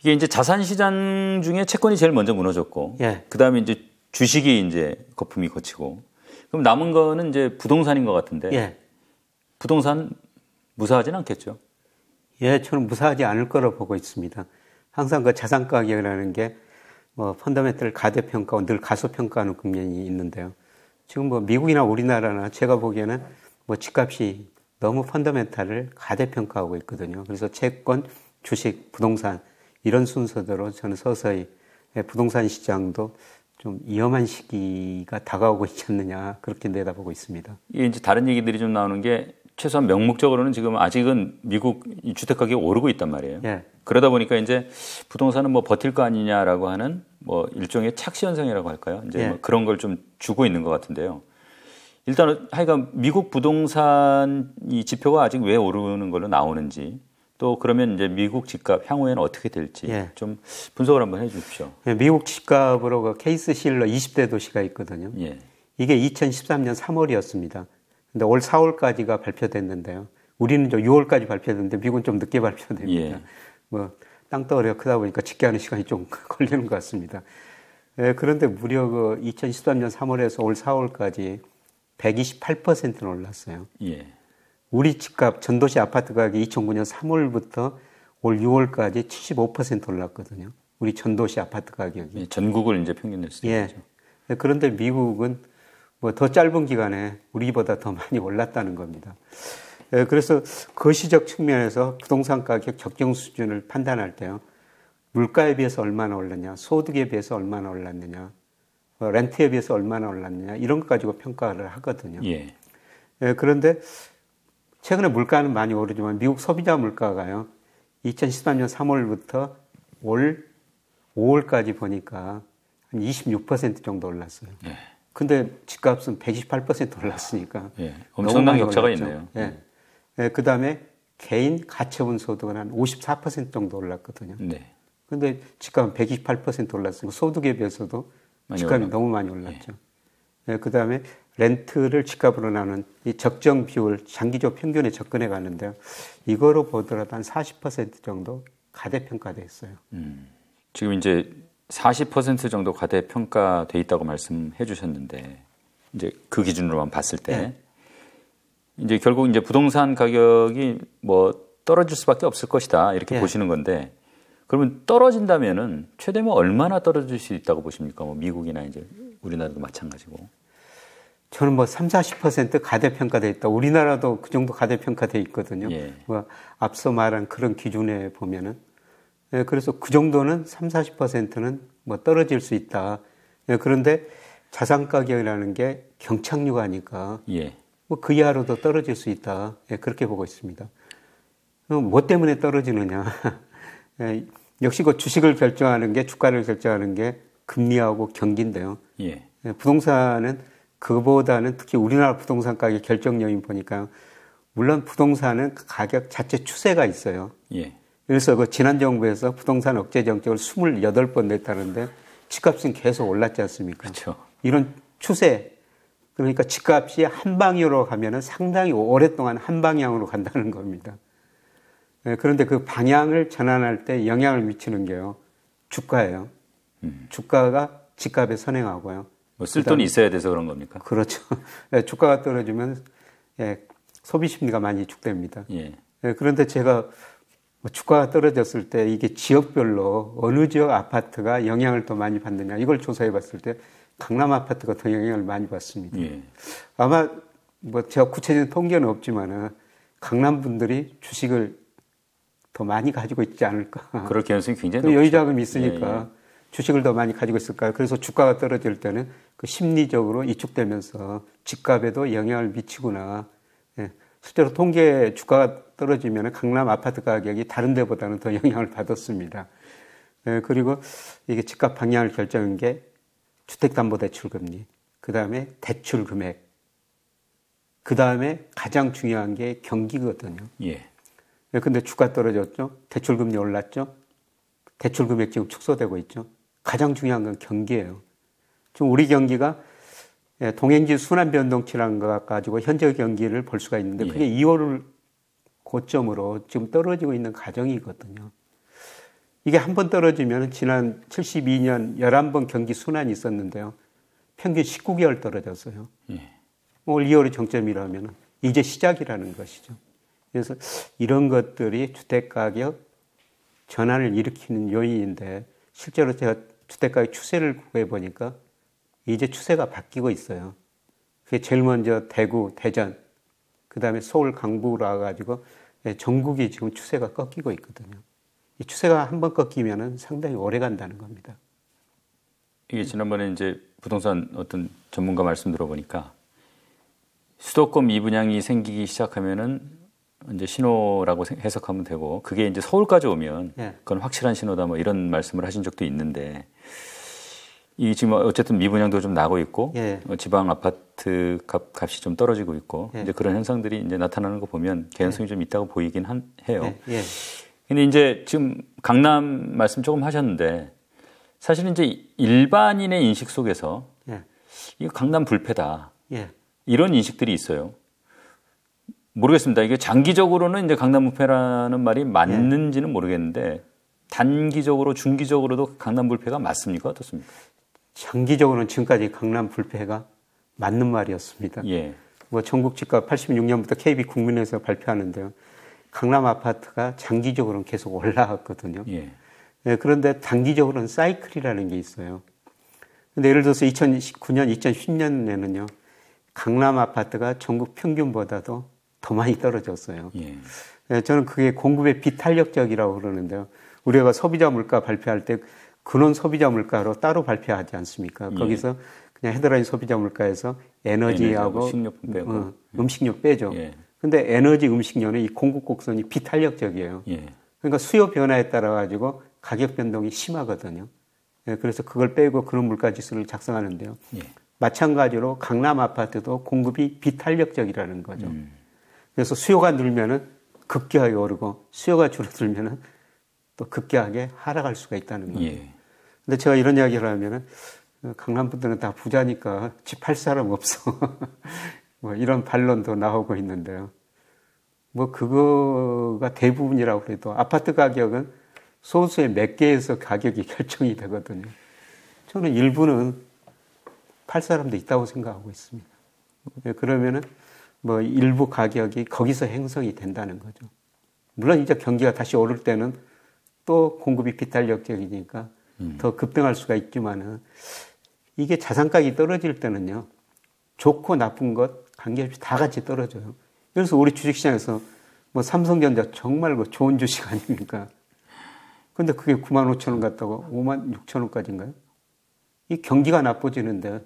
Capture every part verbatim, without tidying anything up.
이게 이제 자산 시장 중에 채권이 제일 먼저 무너졌고, 예. 그 다음에 이제 주식이 이제 거품이 거치고, 그럼 남은 거는 이제 부동산인 것 같은데, 예. 부동산 무사하진 않겠죠? 예, 저는 무사하지 않을 거로 보고 있습니다. 항상 그 자산 가격이라는 게 뭐 펀더멘털 가대평가와 늘 가소평가하는 국면이 있는데요. 지금 뭐 미국이나 우리나라나 제가 보기에는 뭐 집값이 너무 펀더멘털을 가대평가하고 있거든요. 그래서 채권, 주식, 부동산 이런 순서대로 저는 서서히 부동산 시장도 좀 위험한 시기가 다가오고 있지 않느냐 그렇게 내다보고 있습니다. 이게 이제 다른 얘기들이 좀 나오는 게 최소한 명목적으로는 지금 아직은 미국 주택 가격이 오르고 있단 말이에요. 예. 그러다 보니까 이제 부동산은 뭐 버틸 거 아니냐라고 하는 뭐 일종의 착시 현상이라고 할까요? 이제 예. 뭐 그런 걸 좀 주고 있는 것 같은데요. 일단은 하여간 미국 부동산 이 지표가 아직 왜 오르는 걸로 나오는지 또 그러면 이제 미국 집값 향후에는 어떻게 될지 예. 좀 분석을 한번 해 주십시오. 예, 미국 집값으로 그 케이스 실러 이십 대 도시가 있거든요. 예. 이게 이천십삼 년 삼월이었습니다. 근데 올 사월까지가 발표됐는데요. 우리는 저 유월까지 발표됐는데 미국은 좀 늦게 발표됩니다. 예. 뭐 땅덩어리가 크다 보니까 집계하는 시간이 좀 걸리는 것 같습니다. 예, 그런데 무려 그 이천십삼 년 삼월에서 올 사월까지 백이십팔 퍼센트는 올랐어요. 예. 우리 집값 전도시 아파트 가격이 이천구 년 삼월부터 올 유월까지 칠십오 퍼센트 올랐거든요. 우리 전도시 아파트 가격이. 예, 전국을 이제 평균 냈을 때. 예. 그런데 미국은 뭐 더 짧은 기간에 우리보다 더 많이 올랐다는 겁니다. 예, 그래서 거시적 측면에서 부동산 가격 적정 수준을 판단할 때요. 물가에 비해서 얼마나 올랐냐, 소득에 비해서 얼마나 올랐느냐, 렌트에 비해서 얼마나 올랐느냐 이런 것 가지고 평가를 하거든요. 예. 예, 그런데 최근에 물가는 많이 오르지만 미국 소비자 물가가요. 이천십삼 년 삼월부터 올 오월까지 보니까 한 이십육 퍼센트 정도 올랐어요. 예. 근데 집값은 백이십팔 퍼센트 올랐으니까. 예. 엄청난 격차가 올랐죠. 있네요. 예. 예, 그 다음에 개인 가처분 소득은 한 오십사 퍼센트 정도 올랐거든요. 네. 근데 집값은 백이십팔 퍼센트 올랐으니까 소득에 비해서도 집값이 올랐... 너무 많이 올랐죠. 예. 예, 그 다음에 렌트를 집값으로 나눈 이 적정 비율, 장기적 평균에 접근해 가는데요. 이거로 보더라도 한 사십 퍼센트 정도 가대평가돼 있어요. 음. 지금 이제 사십 퍼센트 정도 가대평가돼 있다고 말씀해 주셨는데, 이제 그 기준으로만 봤을 때, 네. 이제 결국 이제 부동산 가격이 뭐 떨어질 수밖에 없을 것이다. 이렇게 네. 보시는 건데, 그러면 떨어진다면은 최대면 얼마나 떨어질 수 있다고 보십니까? 뭐 미국이나 이제 우리나라도 마찬가지고. 저는 뭐 삼, 사십 퍼센트 가대평가돼 있다. 우리나라도 그 정도 가대평가돼 있거든요. 예. 뭐 앞서 말한 그런 기준에 보면은. 예, 그래서 그 정도는 삼, 사십 퍼센트는 뭐 떨어질 수 있다. 예, 그런데 자산 가격이라는 게 경착륙하니까 예. 뭐 그 이하로도 떨어질 수 있다. 예, 그렇게 보고 있습니다. 뭐 때문에 떨어지느냐. 예, 역시 그 주식을 결정하는 게, 주가를 결정하는 게 금리하고 경기인데요. 예. 예, 부동산은 그보다는 특히 우리나라 부동산 가격 결정 요인 보니까 물론 부동산은 가격 자체 추세가 있어요. 예. 그래서 그 지난 정부에서 부동산 억제 정책을 이십팔 번 냈다는데 집값은 계속 올랐지 않습니까? 그렇죠. 이런 추세, 그러니까 집값이 한 방향으로 가면은 상당히 오랫동안 한 방향으로 간다는 겁니다. 그런데 그 방향을 전환할 때 영향을 미치는 게요, 주가예요. 음. 주가가 집값에 선행하고요. 뭐 쓸 돈이 있어야 돼서 그런 겁니까? 그렇죠. 주가가 떨어지면 예, 소비 심리가 많이 위축됩니다. 예. 예, 그런데 제가 주가가 떨어졌을 때 이게 지역별로 어느 지역 아파트가 영향을 더 많이 받느냐 이걸 조사해 봤을 때 강남 아파트가 더 영향을 많이 받습니다. 예. 아마 뭐 제가 구체적인 통계는 없지만은 강남 분들이 주식을 더 많이 가지고 있지 않을까. 그럴 가능성이 굉장히 높죠. 여유 자금이 있으니까 예, 예. 주식을 더 많이 가지고 있을까요? 그래서 주가가 떨어질 때는 그 심리적으로 위축되면서 집값에도 영향을 미치구나. 예. 실제로 통계 주가가 떨어지면 강남 아파트 가격이 다른 데보다는 더 영향을 받았습니다. 예, 그리고 이게 집값 방향을 결정한 게 주택담보대출금리, 그 다음에 대출 금액, 그 다음에 가장 중요한 게 경기거든요. 예. 예, 근데 주가 떨어졌죠. 대출금리 올랐죠. 대출금액 지금 축소되고 있죠. 가장 중요한 건 경기예요. 지금 우리 경기가 동행지 순환 변동치라는 것 가지고 현재 경기를 볼 수가 있는데 그게 예. 이월을 고점으로 지금 떨어지고 있는 과정이거든요. 이게 한 번 떨어지면 지난 칠십이 년 열한 번 경기 순환이 있었는데요. 평균 십구 개월 떨어졌어요. 예. 올 이월이 정점이라면 이제 시작이라는 것이죠. 그래서 이런 것들이 주택가격 전환을 일으키는 요인인데 실제로 제가 주택가격 추세를 구해보니까 이제 추세가 바뀌고 있어요. 그게 제일 먼저 대구, 대전, 그 다음에 서울, 강북으로 와가지고 전국이 지금 추세가 꺾이고 있거든요. 이 추세가 한번 꺾이면은 상당히 오래 간다는 겁니다. 이게 지난번에 이제 부동산 어떤 전문가 말씀 들어보니까 수도권 미분양이 생기기 시작하면은 이제 신호라고 해석하면 되고 그게 이제 서울까지 오면 예. 그건 확실한 신호다 뭐 이런 말씀을 하신 적도 있는데 이 지금 어쨌든 미분양도 좀 나고 있고 예. 지방 아파트 값, 값이 좀 떨어지고 있고 예. 이제 그런 현상들이 이제 나타나는 거 보면 개연성이 예. 좀 있다고 보이긴 한, 해요. 예. 예. 근데 이제 지금 강남 말씀 조금 하셨는데 사실은 이제 일반인의 인식 속에서 예. 이거 강남 불패다. 예. 이런 인식들이 있어요. 모르겠습니다. 이게 장기적으로는 이제 강남 불패라는 말이 맞는지는 모르겠는데 단기적으로 중기적으로도 강남 불패가 맞습니까? 어떻습니까? 장기적으로는 지금까지 강남 불패가 맞는 말이었습니다. 예. 뭐 전국 집값 팔십육 년부터 케이비 국민에서 발표하는데요. 강남 아파트가 장기적으로는 계속 올라갔거든요. 예. 예, 그런데 단기적으로는 사이클이라는 게 있어요. 근데 예를 들어서 이천구 년, 이천십 년에는요. 강남 아파트가 전국 평균보다도 더 많이 떨어졌어요. 예. 예, 저는 그게 공급의 비탄력적이라고 그러는데요. 우리가 소비자 물가 발표할 때 근원 소비자 물가로 따로 발표하지 않습니까? 예. 거기서 그냥 헤드라인 소비자 물가에서 에너지하고 식료품 빼고 어, 음식료 빼죠. 예. 근데 에너지 음식료는 이 공급 곡선이 비탄력적이에요. 예. 그러니까 수요 변화에 따라 가지고 가격 변동이 심하거든요. 예, 그래서 그걸 빼고 그런 물가 지수를 작성하는데요. 예. 마찬가지로 강남 아파트도 공급이 비탄력적이라는 거죠. 음. 그래서 수요가 늘면은 급격하게 오르고 수요가 줄어들면은 또 급격하게 하락할 수가 있다는 거예요. 예. 근데 제가 이런 이야기를 하면은 강남 분들은 다 부자니까 집 팔 사람 없어. 뭐 이런 반론도 나오고 있는데요. 뭐 그거가 대부분이라고 해도 아파트 가격은 소수의 몇 개에서 가격이 결정이 되거든요. 저는 일부는 팔 사람도 있다고 생각하고 있습니다. 그러면은 뭐 일부 가격이 거기서 형성이 된다는 거죠. 물론 이제 경기가 다시 오를 때는 또 공급이 비탄력적이니까 음. 더 급등할 수가 있지만은 이게 자산 가격이 떨어질 때는요. 좋고 나쁜 것 관계없이 다 같이 떨어져요. 그래서 우리 주식시장에서 뭐 삼성전자 정말 그 좋은 주식 아닙니까? 근데 그게 구만 오천 원 갔다고 오만 육천 원까지인가요? 이 경기가 나빠지는데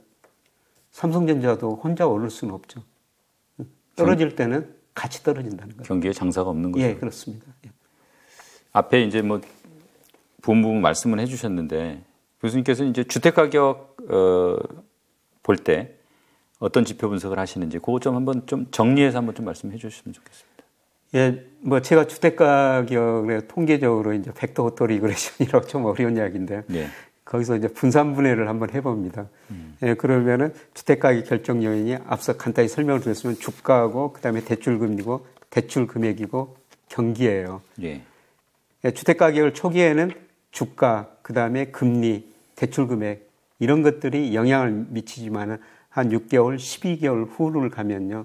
삼성전자도 혼자 오를 수는 없죠. 떨어질 때는 같이 떨어진다는 거죠. 경기에 장사가 없는 거죠. 예, 그렇습니다. 예. 앞에 이제 뭐 부분 부분 말씀을 해주셨는데 교수님께서 이제 주택 가격 어, 볼 때 어떤 지표 분석을 하시는지 그거 좀 한번 좀 정리해서 한번 좀 말씀해 주시면 좋겠습니다. 예, 뭐 제가 주택 가격을 통계적으로 이제 벡터 오토 리그레션이라고 좀 어려운 이야기인데요. 예. 거기서 이제 분산 분해를 한번 해봅니다. 음. 예, 그러면은 주택 가격 결정 요인이 앞서 간단히 설명을 드렸으면 주가고 그다음에 대출 금리고 대출 금액이고 경기예요. 예. 예, 주택 가격을 초기에는 주가 그다음에 금리, 대출 금액 이런 것들이 영향을 미치지만은 한 육 개월, 십이 개월 후를 가면요.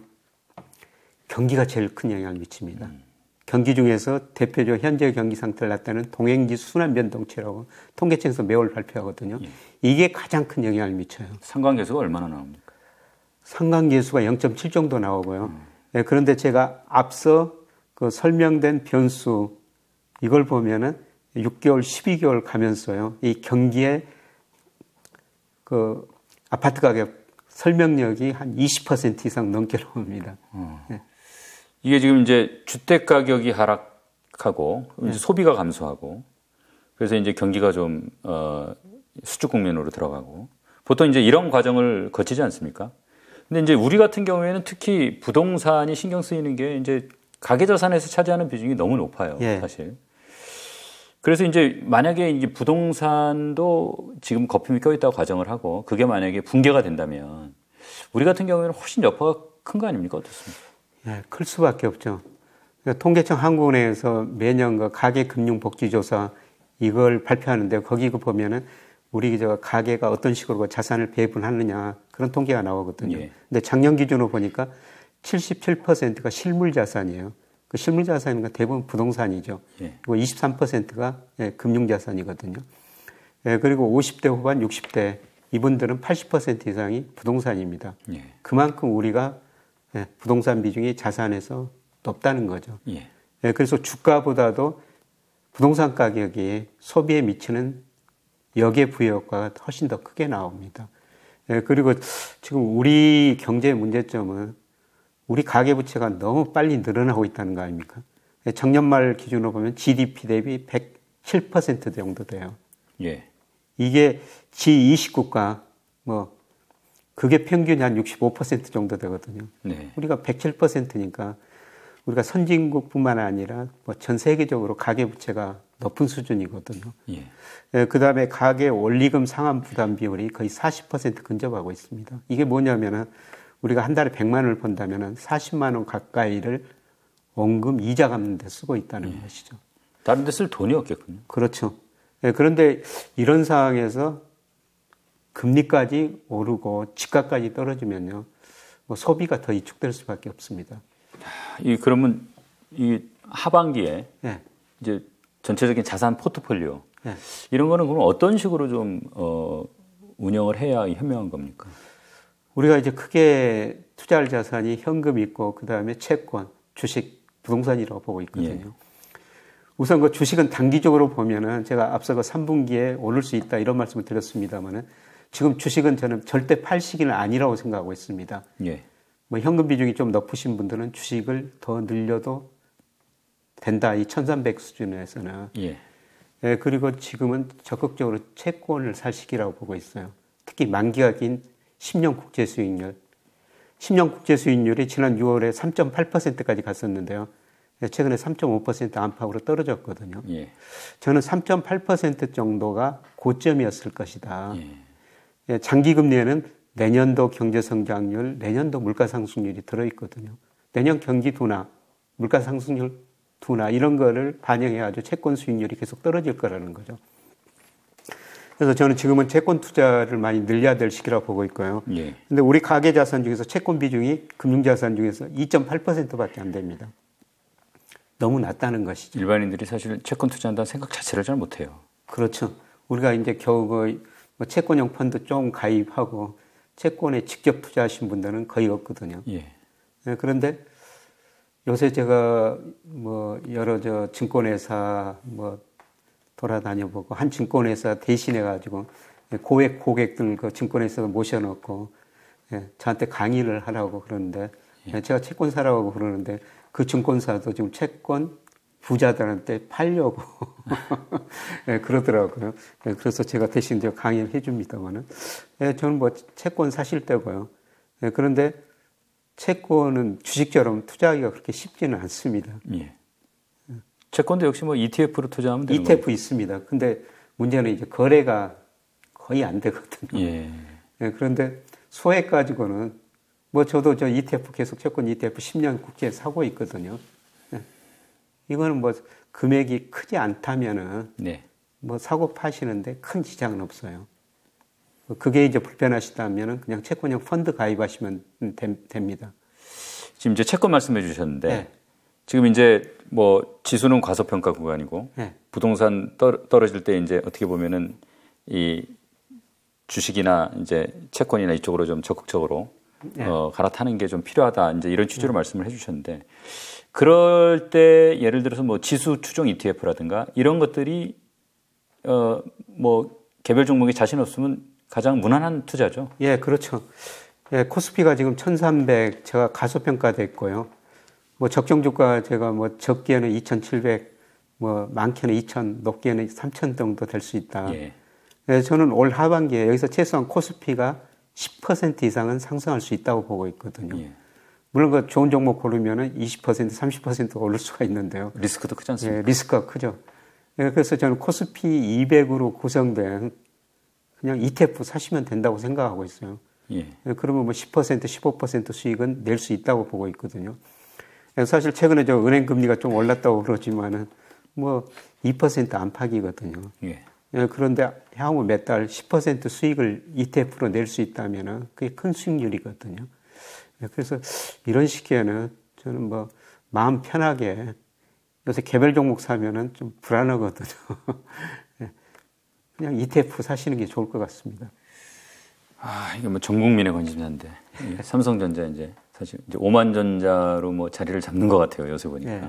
경기가 제일 큰 영향을 미칩니다. 음. 경기 중에서 대표적 현재 경기 상태를 나타내는 동행지수 순환 변동치라고 통계청에서 매월 발표하거든요. 예. 이게 가장 큰 영향을 미쳐요. 상관계수가 얼마나 나옵니까? 상관계수가 영 점 칠 정도 나오고요. 음. 네, 그런데 제가 앞서 그 설명된 변수 이걸 보면은 육 개월, 십이 개월 가면서요. 이 경기의 그 아파트 가격 설명력이 한 이십 퍼센트 이상 넘게 나옵니다. 어. 네. 이게 지금 이제 주택 가격이 하락하고 네. 이제 소비가 감소하고 그래서 이제 경기가 좀 어, 수축 국면으로 들어가고 보통 이제 이런 과정을 거치지 않습니까? 근데 이제 우리 같은 경우에는 특히 부동산이 신경 쓰이는 게 이제 가계자산에서 차지하는 비중이 너무 높아요, 네. 사실. 그래서 이제 만약에 이제 부동산도 지금 거품이 껴있다고 가정을 하고 그게 만약에 붕괴가 된다면 우리 같은 경우에는 훨씬 여파가 큰 거 아닙니까? 어떻습니까? 네, 클 수밖에 없죠. 그러니까 통계청 한국은행에서 매년 그 가계금융복지조사 이걸 발표하는데 거기 그 보면은 우리 저 가계가 어떤 식으로 자산을 배분하느냐 그런 통계가 나오거든요. 예. 근데 작년 기준으로 보니까 칠십칠 퍼센트가 실물 자산이에요. 그 실물 자산은 대부분 부동산이죠. 예. 그리고 이십삼 퍼센트가 예, 금융 자산이거든요. 예, 그리고 오십 대 후반, 육십 대 이분들은 팔십 퍼센트 이상이 부동산입니다. 예. 그만큼 우리가 예, 부동산 비중이 자산에서 높다는 거죠. 예. 예, 그래서 주가보다도 부동산 가격이 소비에 미치는 역의 부여효과가 훨씬 더 크게 나옵니다. 예, 그리고 지금 우리 경제의 문제점은 우리 가계부채가 너무 빨리 늘어나고 있다는 거 아닙니까? 예, 작년 말 기준으로 보면 지디피 대비 백칠 퍼센트 정도 돼요. 예. 이게 지 이십 국가, 뭐, 그게 평균이 한 육십오 퍼센트 정도 되거든요. 네. 우리가 백칠 퍼센트니까 우리가 선진국뿐만 아니라 뭐 전 세계적으로 가계부채가 높은 수준이거든요. 예. 예, 그 다음에 가계 원리금 상환 부담 비율이 거의 사십 퍼센트 근접하고 있습니다. 이게 뭐냐면은 우리가 한 달에 백만 원을 번다면은 사십만 원 가까이를 원금 이자 갚는 데 쓰고 있다는 예. 것이죠. 다른 데 쓸 돈이 없겠군요. 그렇죠. 예, 그런데 이런 상황에서 금리까지 오르고 집값까지 떨어지면요, 뭐 소비가 더 위축될 수밖에 없습니다. 이 그러면 이 하반기에 예. 이제 전체적인 자산 포트폴리오 예. 이런 거는 그럼 어떤 식으로 좀 어, 운영을 해야 현명한 겁니까? 우리가 이제 크게 투자할 자산이 현금 있고 그 다음에 채권, 주식, 부동산이라고 보고 있거든요. 예. 우선 그 주식은 단기적으로 보면은 제가 앞서 그 삼 분기에 오를 수 있다 이런 말씀을 드렸습니다만은 지금 주식은 저는 절대 팔 시기는 아니라고 생각하고 있습니다. 예. 뭐 현금 비중이 좀 높으신 분들은 주식을 더 늘려도 된다. 이 천삼백 수준에서는. 예. 예, 그리고 지금은 적극적으로 채권을 살 시기라고 보고 있어요. 특히 만기가 긴 십 년 국채 수익률. 십 년 국채 수익률이 지난 유월에 삼 점 팔 퍼센트까지 갔었는데요. 최근에 삼 점 오 퍼센트 안팎으로 떨어졌거든요. 예. 저는 삼 점 팔 퍼센트 정도가 고점이었을 것이다. 예. 예, 장기금리에는 내년도 경제성장률, 내년도 물가상승률이 들어있거든요. 내년 경기 둔화, 물가상승률 둔화 이런 거를 반영해가지고 채권 수익률이 계속 떨어질 거라는 거죠. 그래서 저는 지금은 채권 투자를 많이 늘려야 될 시기라고 보고 있고요. 예. 근데 우리 가계자산 중에서 채권 비중이 금융자산 중에서 이 점 팔 퍼센트밖에 안 됩니다. 너무 낮다는 것이죠. 일반인들이 사실 채권 투자한다는 생각 자체를 잘 못해요. 그렇죠. 우리가 이제 겨우 그 채권형 펀드 좀 가입하고 채권에 직접 투자하신 분들은 거의 없거든요. 예. 네, 그런데 요새 제가 뭐 여러 저 증권회사 뭐 돌아다녀 보고 한 증권회사 대신해 가지고 고액 고객들 그 증권회사 모셔놓고 예, 저한테 강의를 하라고 그러는데 예. 제가 채권 사라고 그러는데 그 증권사도 지금 채권 부자들한테 팔려고 예, 그러더라고요. 예, 그래서 제가 대신 제가 강의를 해줍니다만은 예, 저는 뭐 채권 사실 때고요. 예, 그런데 채권은 주식처럼 투자하기가 그렇게 쉽지는 않습니다. 예. 채권도 역시 뭐 이티에프로 투자하면 되는 이티에프 거예요? 있습니다. 근데 문제는 이제 거래가 거의 안 되거든요. 예. 예, 그런데 소액 가지고는 뭐 저도 저 이티에프 계속 채권 이티에프 십 년 국채 사고 있거든요. 예. 이거는 뭐 금액이 크지 않다면은 네. 뭐 사고 파시는데 큰 지장은 없어요. 그게 이제 불편하시다면은 그냥 채권형 펀드 가입하시면 되, 됩니다. 지금 이제 채권 말씀해 주셨는데 네. 지금 이제 뭐 지수는 과소평가 구간이고 네. 부동산 떨, 떨어질 때 이제 어떻게 보면은 이 주식이나 이제 채권이나 이쪽으로 좀 적극적으로 네. 어, 갈아타는 게 좀 필요하다. 이제 이런 취지로 네. 말씀을 해주셨는데 그럴 때 예를 들어서 뭐 지수 추종 이티에프라든가 이런 것들이 어, 뭐 개별 종목에 자신 없으면 가장 무난한 투자죠. 예, 그렇죠. 예, 코스피가 지금 천삼백 제가 가소평가됐고요. 뭐 적정 주가 제가 뭐 적게는 이천칠백, 뭐 많게는 이천, 높게는 삼천 정도 될 수 있다. 예. 예, 저는 올 하반기에 여기서 최소한 코스피가 십 퍼센트 이상은 상승할 수 있다고 보고 있거든요. 예. 물론 그 좋은 종목 고르면은 이십 퍼센트, 삼십 퍼센트 오를 수가 있는데요. 리스크도 크지 않습니까? 예, 리스크가 크죠. 예, 그래서 저는 코스피 이백으로 구성된 그냥 이티에프 사시면 된다고 생각하고 있어요. 예. 예, 그러면 뭐 십 퍼센트, 십오 퍼센트 수익은 낼 수 있다고 보고 있거든요. 예, 사실 최근에 저 은행 금리가 좀 올랐다고 그러지만은 뭐 이 퍼센트 안팎이거든요. 예. 예, 그런데 향후 몇 달 십 퍼센트 수익을 이티에프로 낼 수 있다면 그게 큰 수익률이거든요. 예, 그래서 이런 시기에는 저는 뭐 마음 편하게 요새 개별 종목 사면은 좀 불안하거든요. 예, 그냥 이티에프 사시는 게 좋을 것 같습니다. 아, 이게 뭐 전 국민의 관심사인데 삼성전자 이제 사실 이제 오만 전자로 뭐 자리를 잡는 것 같아요. 요새 보니까. 예.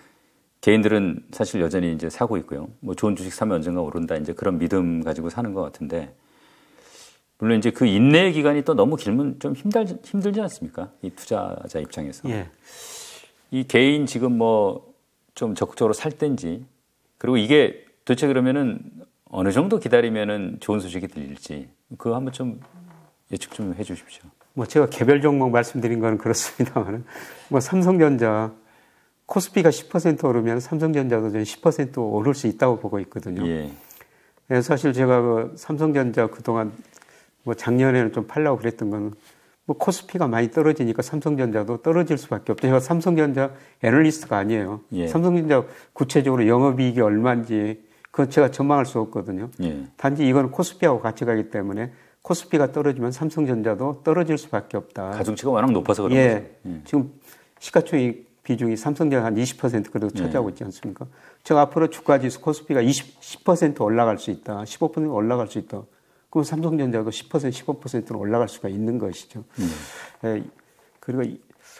개인들은 사실 여전히 이제 사고 있고요. 뭐 좋은 주식 사면 언젠가 오른다 이제 그런 믿음 가지고 사는 것 같은데 물론 이제 그 인내 기간이 또 너무 길면 좀 힘들 힘들지 않습니까? 이 투자자 입장에서. 예. 이 개인 지금 뭐 좀 적극적으로 살 때인지 그리고 이게 도대체 그러면은 어느 정도 기다리면은 좋은 소식이 들릴지 그거 한번 좀 예측 좀 해주십시오. 뭐 제가 개별 종목 말씀드린 건 그렇습니다만, 뭐 삼성전자 코스피가 십 퍼센트 오르면 삼성전자도 전 십 퍼센트 오를 수 있다고 보고 있거든요. 예. 예, 사실 제가 그 삼성전자 그동안 뭐 작년에는 좀 팔라고 그랬던 건 뭐 코스피가 많이 떨어지니까 삼성전자도 떨어질 수밖에 없죠. 제가 삼성전자 애널리스트가 아니에요. 예. 삼성전자 구체적으로 영업이익이 얼마인지 그건 제가 전망할 수 없거든요. 예. 단지 이건 코스피하고 같이 가기 때문에 코스피가 떨어지면 삼성전자도 떨어질 수밖에 없다. 가중치가 워낙 높아서 그런 예. 거죠. 예. 지금 시가총액 비중이 삼성전자 한 이십 퍼센트 그래도 차지하고 예. 있지 않습니까? 제가 앞으로 주가지수 코스피가 이십, 십 퍼센트 올라갈 수 있다. 십오 퍼센트 올라갈 수 있다. 그럼 삼성전자도 십 퍼센트, 십오 퍼센트는 올라갈 수가 있는 것이죠. 음. 예. 그리고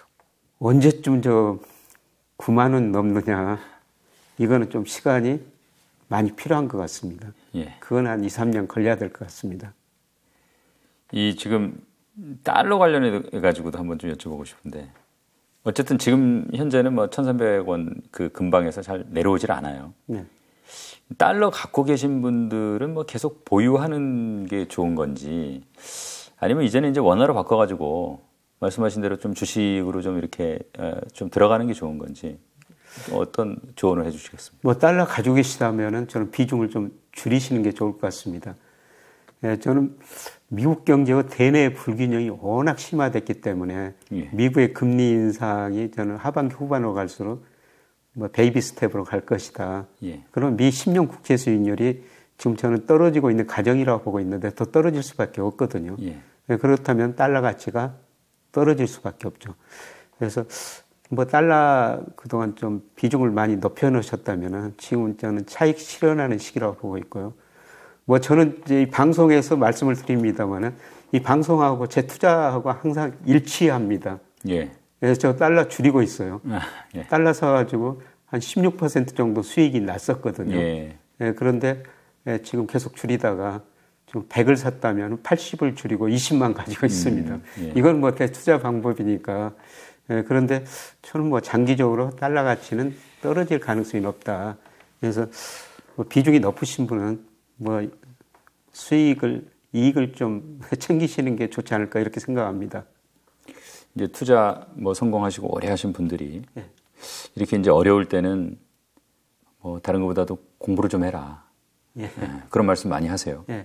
언제쯤 저 구만 원 넘느냐. 이거는 좀 시간이 많이 필요한 것 같습니다. 예. 그건 한 이, 삼 년 걸려야 될 것 같습니다. 이 지금 달러 관련해 가지고도 한번 좀 여쭤보고 싶은데 어쨌든 지금 현재는 뭐 천삼백 원 그 근방에서 잘 내려오질 않아요. 네. 달러 갖고 계신 분들은 뭐 계속 보유하는 게 좋은 건지 아니면 이제는 이제 원화로 바꿔가지고 말씀하신 대로 좀 주식으로 좀 이렇게 좀 들어가는 게 좋은 건지 어떤 조언을 해주시겠습니까? 뭐 달러 가지고 계시다면은 저는 비중을 좀 줄이시는 게 좋을 것 같습니다. 예, 저는 미국 경제의 대내 불균형이 워낙 심화됐기 때문에 예. 미국의 금리 인상이 저는 하반기 후반으로 갈수록 뭐 베이비 스텝으로 갈 것이다. 예. 그럼 미 십 년 국채 수익률이 지금 저는 떨어지고 있는 과정이라고 보고 있는데 더 떨어질 수밖에 없거든요. 예. 예, 그렇다면 달러 가치가 떨어질 수밖에 없죠. 그래서 뭐 달러 그동안 좀 비중을 많이 높여 놓으셨다면은 지금 저는 차익 실현하는 시기라고 보고 있고요. 뭐 저는 이제 이 방송에서 말씀을 드립니다만은 이 방송하고 제 투자하고 항상 일치합니다. 예. 그래서 저 달러 줄이고 있어요. 아, 예. 달러 사가지고 한 십육 퍼센트 정도 수익이 났었거든요. 예. 예, 그런데 예, 지금 계속 줄이다가 지금 백을 샀다면 팔십을 줄이고 이십만 가지고 있습니다. 음, 예. 이건 뭐 대투자 방법이니까. 예, 그런데 저는 뭐 장기적으로 달러 가치는 떨어질 가능성이 높다. 그래서 뭐 비중이 높으신 분은 뭐 수익을, 이익을 좀 챙기시는 게 좋지 않을까 이렇게 생각합니다. 이제 투자 뭐 성공하시고 오래 하신 분들이 예. 이렇게 이제 어려울 때는 뭐 다른 것보다도 공부를 좀 해라. 예. 예, 그런 말씀 많이 하세요. 예.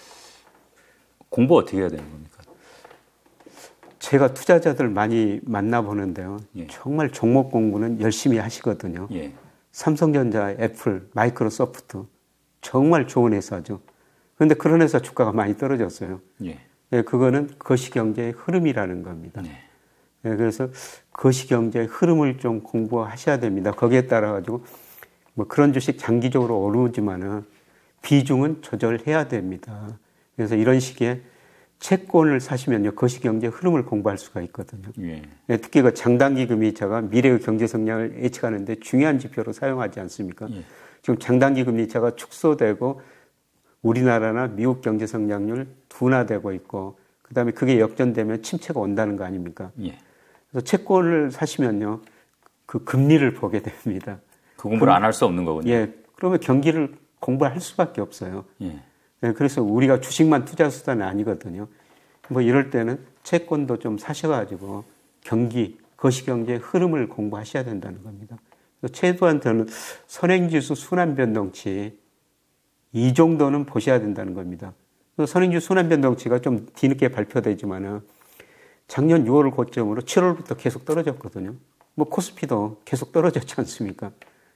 공부 어떻게 해야 되는 겁니까? 제가 투자자들 많이 만나보는데요. 예. 정말 종목 공부는 열심히 하시거든요. 예. 삼성전자, 애플, 마이크로소프트 정말 좋은 회사죠. 그런데 그런 회사 주가가 많이 떨어졌어요. 예. 예, 그거는 거시경제의 흐름이라는 겁니다. 네. 예, 그래서 거시경제의 흐름을 좀 공부하셔야 됩니다. 거기에 따라 가지고 뭐 그런 주식 장기적으로 오르지만은 비중은 조절해야 됩니다. 그래서 이런 시기에 채권을 사시면요, 거시경제 흐름을 공부할 수가 있거든요. 예. 예, 특히 그 장단기 금리차가 미래의 경제 성장을 예측하는데 중요한 지표로 사용하지 않습니까? 예. 지금 장단기 금리차가 축소되고 우리나라나 미국 경제 성장률 둔화되고 있고, 그 다음에 그게 역전되면 침체가 온다는 거 아닙니까? 예. 그래서 채권을 사시면요, 그 금리를 보게 됩니다. 그 공부를 안 할 수 없는 거군요. 예. 그러면 경기를 공부할 수밖에 없어요. 예. 예. 그래서 우리가 주식만 투자 수단은 아니거든요. 뭐 이럴 때는 채권도 좀 사셔가지고 경기, 거시경제의 흐름을 공부하셔야 된다는 겁니다. 최소한 저는 선행지수 순환변동치 이 정도는 보셔야 된다는 겁니다. 선행지수 순환변동치가 좀 뒤늦게 발표되지만은 작년 유월을 고점으로 칠월부터 계속 떨어졌거든요. 뭐 코스피도 계속 떨어졌지 않습니까?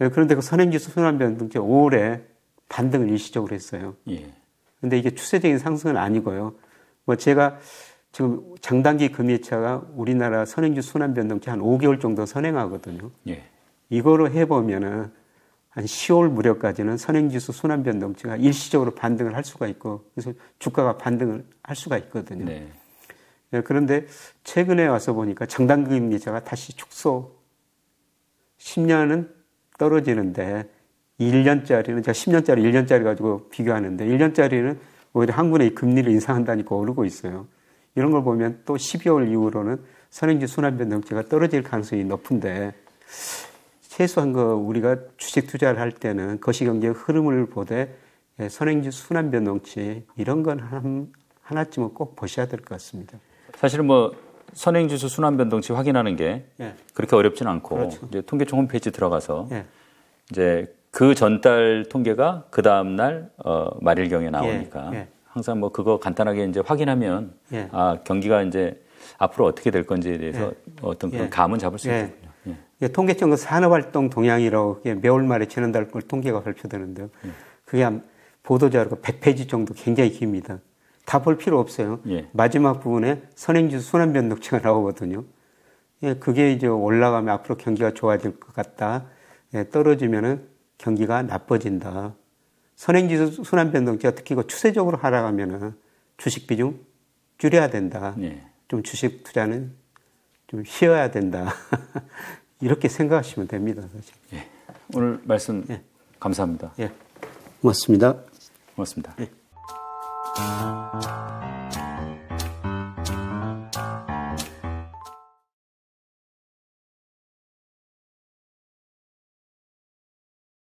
그런데 그 선행지수 순환변동치 오월에 반등을 일시적으로 했어요. 예. 근데 이게 추세적인 상승은 아니고요. 뭐 제가 지금 장단기 금리차가 우리나라 선행지수 순환변동치 한 오 개월 정도 선행하거든요. 예. 이거로 해보면은 한 시월 무렵까지는 선행지수 순환변동치가 일시적으로 반등을 할 수가 있고, 그래서 주가가 반등을 할 수가 있거든요. 네. 예, 그런데 최근에 와서 보니까 장단기 금리차가 다시 축소, 십 년은 떨어지는데 일 년짜리는, 제가 십 년짜리, 일 년짜리 가지고 비교하는데 일 년짜리는 오히려 한국의 금리를 인상한다니까 오르고 있어요. 이런 걸 보면 또 십이월 이후로는 선행지수 순환변동치가 떨어질 가능성이 높은데, 최소한 그 우리가 주식 투자를 할 때는 거시경제의 흐름을 보되 선행지수 순환변동치 이런 건 한, 하나쯤은 꼭 보셔야 될 것 같습니다. 사실은 뭐 선행지수 순환변동치 확인하는 게 예. 그렇게 어렵진 않고 그렇죠. 이제 통계청 홈페이지 들어가서 예. 이제 그 전달 통계가 그 다음 날 어, 말일경에 나오니까 예. 예. 항상 뭐 그거 간단하게 이제 확인하면 예. 아 경기가 이제 앞으로 어떻게 될 건지에 대해서 예. 어떤 그런 예. 감은 잡을 수 예. 있거든요. 예. 통계청 산업활동 동향이라고 매월 말에 지난달 걸 통계가 발표되는데요. 예. 그게 한 보도자료가 백 페이지 정도 굉장히 깁니다. 다 볼 필요 없어요. 예. 마지막 부분에 선행지수 순환변동치가 나오거든요. 예, 그게 이제 올라가면 앞으로 경기가 좋아질 것 같다. 예, 떨어지면은 경기가 나빠진다. 선행지수 순환변동치가 특히 그 추세적으로 하락하면은 주식 비중 줄여야 된다. 예. 좀 주식 투자는 좀 쉬어야 된다. 이렇게 생각하시면 됩니다, 사실. 예. 오늘 말씀 예. 감사합니다. 예. 고맙습니다. 고맙습니다. 예.